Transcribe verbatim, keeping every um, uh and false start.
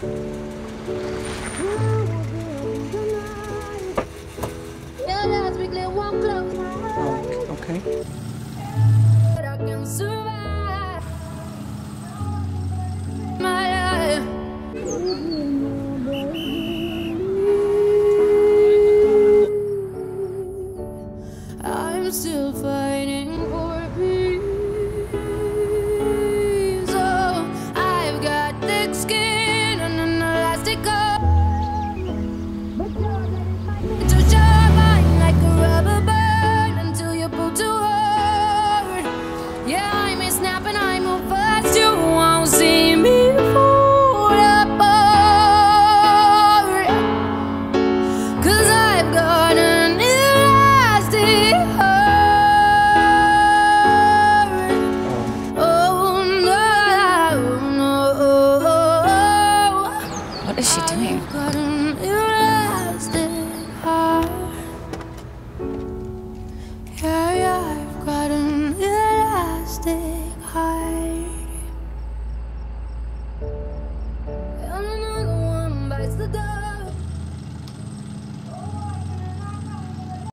Oh, okay. I'm still fighting for peace. Oh, I've got thick skin and an elastic coat to shove mine like a rubber band until you pull too hard. Yeah, I may snap and I move fast. You won't see me fall apart, 'cause I've got an elastic heart. Oh no, no. What is she doing? I've got an elastic heart. Yeah, yeah, I've got an elastic